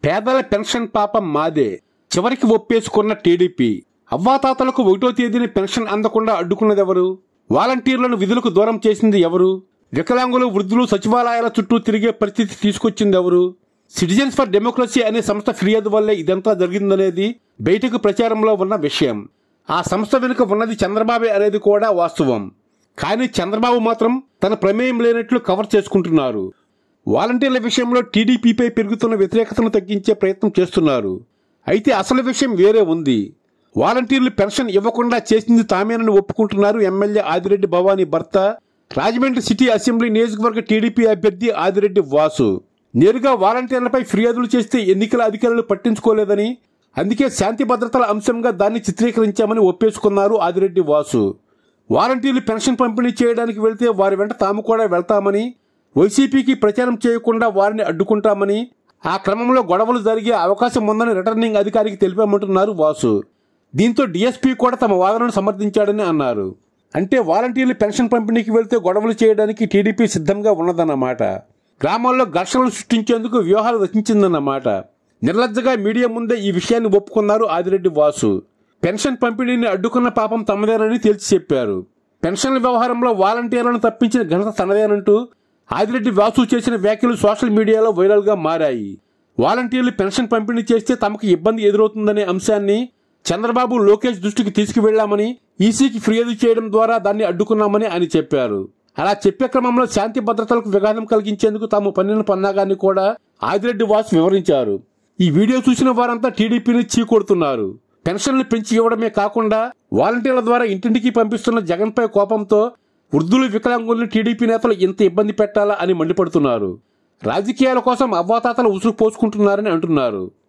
పేదల పెన్షన్ పాపం మాదే, చివరికి ఒప్పేసుకున్న టీడీపీ. అవ్వాతాతలకు 1వ తేదీన పెన్షన్ అందకుండా అడ్డుకున్నదెవరు? వాలంటీర్లను విధులకు దూరం చేసింది ఎవరు? వికలాంగులు, వృద్ధులు సచివాలయాల చుట్టూ తిరిగే పరిస్థితి తీసుకొచ్చిందెవరు? సిటిజన్స్ ఫర్ డెమోక్రసీ అనే సంస్థ ఫిర్యాదు వల్లే ఇదంతా జరిగిందనేది బయటకు ప్రచారంలో ఉన్న విషయం. ఆ సంస్థ వెనుక ఉన్నది చంద్రబాబే అనేది కూడా వాస్తవం. కానీ చంద్రబాబు మాత్రం తన ప్రమేయం లేనట్లు కవర్ చేసుకుంటున్నారు. వాలంటీర్ల విషయంలో టీడీపీపై పెరుగుతున్న వ్యతిరేకతను తగ్గించే ప్రయత్నం చేస్తున్నారు. అయితే అసలు విషయం వేరే ఉంది. వాలంటీర్లు పెన్షన్ ఇవ్వకుండా చేసింది తామేనని ఒప్పుకుంటున్నారు ఎమ్మెల్యే ఆదిరెడ్డి భవానీ భర్త, రాజమండ్రి సిటీ అసెంబ్లీ నియోజకవర్గ టీడీపీ అభ్యర్థి ఆదిరెడ్డి వాసు. నేరుగా వాలంటీర్లపై ఫిర్యాదులు చేస్తే ఎన్నికల అధికారులు పట్టించుకోలేదని, అందుకే శాంతి భద్రతల అంశంగా దాన్ని చిత్రీకరించామని ఒప్పేసుకున్నారు ఆదిరెడ్డి వాసు. వాలంటీర్లు పెన్షన్ పంపిణీ చేయడానికి వెళ్తే వారి వెంట తాము కూడా వెళ్తామని, వైసీపీకి ప్రచారం చేయకుండా వారిని అడ్డుకుంటామని, ఆ క్రమంలో గొడవలు జరిగే అవకాశం ఉందని రిటర్నింగ్ అధికారికి తెలిపామంటున్నారు వాసు. దీంతో డీఎస్పీ కూడా తమ వాదనను సమర్థించాడని అన్నారు. అంటే వాలంటీర్లు పెన్షన్ పంపిణీకి వెళ్తే గొడవలు చేయడానికి టీడీపీ సిద్ధంగా ఉన్నదన్నమాట. గ్రామాల్లో ఘర్షణలు సృష్టించేందుకు వ్యూహాలు రచించిందన్నమాట. నిర్లజ్జగా మీడియా ముందే ఈ విషయాన్ని ఒప్పుకున్నారు ఆదిరెడ్డి వాసు. పెన్షన్ పంపిణీని అడ్డుకున్న పాపం తమదేనని తేల్చి చెప్పారు. పెన్షన్ల వ్యవహారంలో వాలంటీర్లను తప్పించిన ఘనత తనదేనంటూ ఆదిరెడ్డి వాసు చేసిన వ్యాఖ్యలు సోషల్ మీడియాలో వైరల్గా మారాయి. వాలంటీర్లు పెన్షన్ పంపిణీ చేస్తే తమకు ఇబ్బంది ఎదురవుతుందనే అంశాన్ని చంద్రబాబు, లోకేష్ దృష్టికి తీసుకువెళ్లామని, ఈసీకి ఫిర్యాదు చేయడం ద్వారా దాన్ని అడ్డుకున్నామని ఆయన చెప్పారు. అలా చెప్పే క్రమంలో శాంతి భద్రతలకు విఘాతం కలిగించేందుకు తాము పన్నిన పన్నాగాన్ని కూడా ఆదిరెడ్డి వాసు వివరించారు. ఈ వీడియో చూసిన వారంతా టీడీపీని చీకొడుతున్నారు. పెన్షన్లు పెంచి ఇవ్వడమే కాకుండా వాలంటీర్ల ద్వారా ఇంటింటికి పంపిస్తున్న జగన్పై కోపంతో వృద్ధులు, వికలాంగుల్ని టీడీపీ నేతలు ఇంత ఇబ్బంది పెట్టాలా అని మండిపడుతున్నారు. రాజకీయాల కోసం అవ్వాతాతలు ఉసురు పోసుకుంటున్నారని అంటున్నారు.